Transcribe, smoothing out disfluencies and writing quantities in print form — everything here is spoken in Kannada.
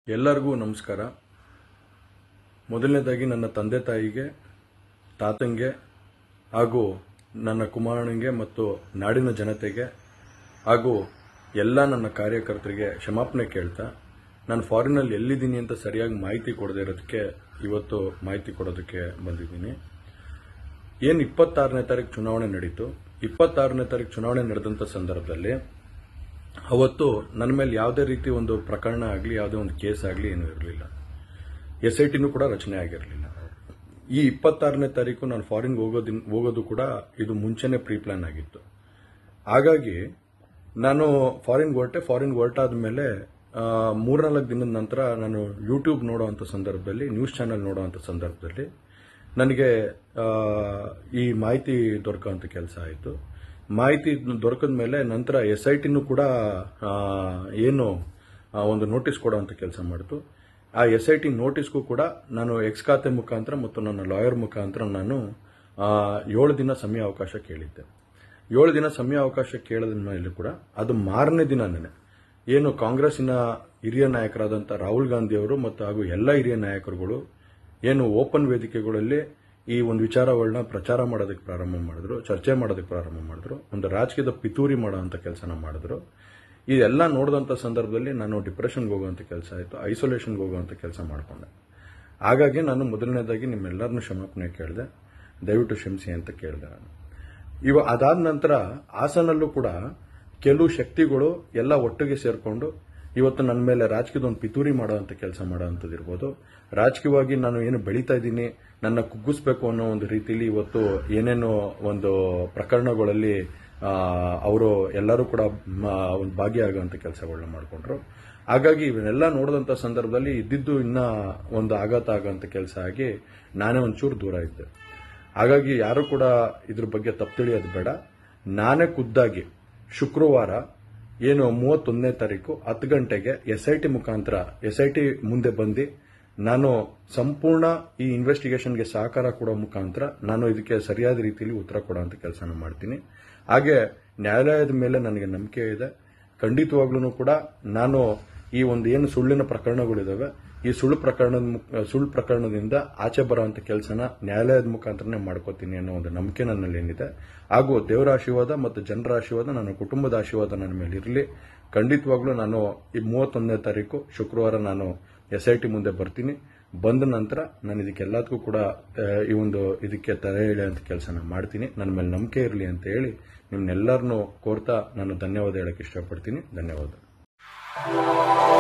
ಎಲ್ಲರಿಗೂ ನಮಸ್ಕಾರ. ಮೊದಲನೇದಾಗಿ ನನ್ನ ತಂದೆ ತಾಯಿಗೆ, ತಾತಂಗೆ ಹಾಗೂ ನನ್ನ ಕುಮಾರನಿಗೆ ಮತ್ತು ನಾಡಿನ ಜನತೆಗೆ ಹಾಗೂ ಎಲ್ಲ ನನ್ನ ಕಾರ್ಯಕರ್ತರಿಗೆ ಕ್ಷಮಾಪಣೆ ಕೇಳ್ತಾ, ನಾನು ಫಾರಿನಲ್ಲಿ ಎಲ್ಲಿದ್ದೀನಿ ಅಂತ ಸರಿಯಾಗಿ ಮಾಹಿತಿ ಕೊಡದೇ ಇರೋದಕ್ಕೆ ಇವತ್ತು ಮಾಹಿತಿ ಕೊಡೋದಕ್ಕೆ ಬಂದಿದ್ದೀನಿ. ಏನು 26ನೇ ತಾರೀಕು ಚುನಾವಣೆ ನಡೀತು. 26ನೇ ತಾರೀಕು ಚುನಾವಣೆ ನಡೆದಂಥ ಸಂದರ್ಭದಲ್ಲಿ ಅವತ್ತು ನನ್ನ ಮೇಲೆ ಯಾವುದೇ ರೀತಿ ಒಂದು ಪ್ರಕರಣ ಆಗಲಿ, ಯಾವುದೇ ಒಂದು ಕೇಸ್ ಆಗಲಿ ಏನೂ ಇರಲಿಲ್ಲ. SITನೂ ಕೂಡ ರಚನೆ ಆಗಿರಲಿಲ್ಲ. ಈ 26ನೇ ತಾರೀಕು ನಾನು ಫಾರಿನ್ಗೆ ಹೋಗೋದು ಕೂಡ ಇದು ಮುಂಚೆನೇ ಪ್ರೀ ಪ್ಲಾನ್ ಆಗಿತ್ತು. ಹಾಗಾಗಿ ನಾನು ಫಾರಿನ್ಗೆ ಹೊರಟಾದ ಮೇಲೆ 3-4 ದಿನದ ನಂತರ ನಾನು ಯೂಟ್ಯೂಬ್ ನೋಡುವಂಥ ಸಂದರ್ಭದಲ್ಲಿ, ನ್ಯೂಸ್ ಚಾನೆಲ್ ನೋಡುವಂಥ ಸಂದರ್ಭದಲ್ಲಿ ನನಗೆ ಈ ಮಾಹಿತಿ ದೊರಕುವಂಥ ಕೆಲಸ ಆಯಿತು. ಮಾಹಿತಿ ದೊರಕಿದ ಮೇಲೆ ನಂತರ SITನೂ ಕೂಡ ಏನು ಒಂದು ನೋಟಿಸ್ ಕೊಡುವಂಥ ಕೆಲಸ ಮಾಡಿತು. ಆ SIT ನೋಟಿಸ್ಗೂ ಕೂಡ ನಾನು ಎಕ್ಸ್ ಖಾತೆ ಮುಖಾಂತರ ಮತ್ತು ನನ್ನ ಲಾಯರ್ ಮುಖಾಂತರ ನಾನು 7 ದಿನ ಸಮಯ ಅವಕಾಶ ಕೇಳಿದ್ದೆ. 7 ದಿನ ಸಮಯ ಅವಕಾಶ ಕೇಳಿದ ಮೇಲೆ ಕೂಡ ಅದು ಮಾರನೇ ದಿನನೇ ಏನು ಕಾಂಗ್ರೆಸ್ಸಿನ ಹಿರಿಯ ನಾಯಕರಾದಂಥ ರಾಹುಲ್ ಗಾಂಧಿ ಅವರು ಮತ್ತು ಹಾಗೂ ಎಲ್ಲ ಹಿರಿಯ ನಾಯಕರುಗಳು ಏನು ಓಪನ್ ವೇದಿಕೆಗಳಲ್ಲಿ ಈ ಒಂದು ವಿಚಾರಗಳನ್ನ ಪ್ರಚಾರ ಮಾಡೋದಕ್ಕೆ ಪ್ರಾರಂಭ ಮಾಡಿದ್ರು, ಚರ್ಚೆ ಮಾಡೋದಕ್ಕೆ ಪ್ರಾರಂಭ ಮಾಡಿದ್ರು, ಒಂದು ರಾಜಕೀಯದ ಪಿತೂರಿ ಮಾಡೋಂಥ ಕೆಲಸನ ಮಾಡಿದ್ರು. ಇದೆಲ್ಲ ನೋಡಿದಂಥ ಸಂದರ್ಭದಲ್ಲಿ ನಾನು ಡಿಪ್ರೆಷನ್ಗೆ ಹೋಗುವಂಥ ಕೆಲಸ ಆಯಿತು, ಐಸೋಲೇಷನ್ಗೆ ಹೋಗುವಂಥ ಕೆಲಸ ಮಾಡಿಕೊಂಡೆ. ಹಾಗಾಗಿ ನಾನು ಮೊದಲನೇದಾಗಿ ನಿಮ್ಮೆಲ್ಲರನ್ನೂ ಕ್ಷಮಾಪಣೆ ಕೇಳಿದೆ, ದಯವಿಟ್ಟು ಕ್ಷಮಿಸಿ ಅಂತ ಕೇಳಿದೆ ನಾನು. ಅದಾದ ನಂತರ ಹಾಸನಲ್ಲೂ ಕೂಡ ಕೆಲವು ಶಕ್ತಿಗಳು ಎಲ್ಲ ಒಟ್ಟಿಗೆ ಸೇರಿಕೊಂಡು ಇವತ್ತು ನನ್ನ ಮೇಲೆ ರಾಜಕೀಯದ ಒಂದು ಪಿತೂರಿ ಮಾಡುವಂಥ ಕೆಲಸ ಮಾಡೋವಂಥದ್ದು ಇರ್ಬೋದು. ರಾಜಕೀಯವಾಗಿ ನಾನು ಏನು ಬೆಳೀತಾ ಇದ್ದೀನಿ, ನನ್ನ ಕುಗ್ಗಿಸ್ಬೇಕು ಅನ್ನೋ ಒಂದು ರೀತಿಯಲ್ಲಿ ಇವತ್ತು ಏನೇನೋ ಒಂದು ಪ್ರಕರಣಗಳಲ್ಲಿ ಅವರು ಎಲ್ಲರೂ ಕೂಡ ಒಂದು ಭಾಗಿಯಾಗುವಂಥ ಕೆಲಸಗಳನ್ನ ಮಾಡಿಕೊಂಡ್ರು. ಹಾಗಾಗಿ ಇವನ್ನೆಲ್ಲ ನೋಡಿದಂಥ ಸಂದರ್ಭದಲ್ಲಿ ಇದ್ದಿದ್ದು ಇನ್ನೂ ಒಂದು ಆಘಾತ ಆಗೋಂಥ ಕೆಲಸ ಆಗಿ ನಾನೇ ಒಂಚೂರು ದೂರ ಇದ್ದೆ. ಹಾಗಾಗಿ ಯಾರು ಕೂಡ ಇದ್ರ ಬಗ್ಗೆ ತಪ್ಪು ತಿಳಿಯೋದು ಬೇಡ. ನಾನೇ ಖುದ್ದಾಗಿ ಶುಕ್ರವಾರ ಏನು 31ನೇ ತಾರೀಕು 10 ಗಂಟೆಗೆ SIT ಮುಖಾಂತರ SIT ಮುಂದೆ ಬಂದು ನಾನು ಸಂಪೂರ್ಣ ಈ ಇನ್ವೆಸ್ಟಿಗೇಷನ್ಗೆ ಸಹಕಾರ ಕೊಡೋ ಮುಖಾಂತರ ನಾನು ಇದಕ್ಕೆ ಸರಿಯಾದ ರೀತಿಯಲ್ಲಿ ಉತ್ತರ ಕೊಡುವಂಥ ಕೆಲಸನ ಮಾಡ್ತೀನಿ. ಹಾಗೆ ನ್ಯಾಯಾಲಯದ ಮೇಲೆ ನನಗೆ ನಂಬಿಕೆ ಇದೆ. ಖಂಡಿತವಾಗ್ಲೂ ಕೂಡ ನಾನು ಈ ಒಂದು ಏನು ಸುಳ್ಳಿನ ಪ್ರಕರಣಗಳಿದಾವೆ, ಈ ಸುಳ್ಳು ಪ್ರಕರಣದಿಂದ ಆಚೆ ಬರುವಂಥ ಕೆಲಸನ ನ್ಯಾಯಾಲಯದ ಮುಖಾಂತರನೇ ಮಾಡ್ಕೋತೀನಿ ಅನ್ನೋ ಒಂದು ನಂಬಿಕೆ ನನ್ನಲ್ಲಿ ಏನಿದೆ. ಹಾಗೂ ದೇವರ ಆಶೀರ್ವಾದ ಮತ್ತು ಜನರ ಆಶೀರ್ವಾದ, ನನ್ನ ಕುಟುಂಬದ ಆಶೀರ್ವಾದ ನನ್ನ ಮೇಲೆ ಇರಲಿ. ಖಂಡಿತವಾಗ್ಲೂ ನಾನು ಈ 31ನೇ ತಾರೀಕು ಶುಕ್ರವಾರ ನಾನು SIT ಮುಂದೆ ಬರ್ತೀನಿ. ಬಂದ ನಂತರ ನಾನು ಇದಕ್ಕೆಲ್ಲದಕ್ಕೂ ಕೂಡ ಇದಕ್ಕೆ ತಲೆ ಎಳೆಯುವಂಥ ಕೆಲಸನ ಮಾಡ್ತೀನಿ. ನನ್ನ ಮೇಲೆ ನಂಬಿಕೆ ಇರಲಿ ಅಂತ ಹೇಳಿ ನಿಮ್ನೆಲ್ಲರನ್ನೂ ಕೋರ್ತಾ ನಾನು ಧನ್ಯವಾದ ಹೇಳಕ್ಕೆ ಇಷ್ಟಪಡ್ತೀನಿ. ಧನ್ಯವಾದ.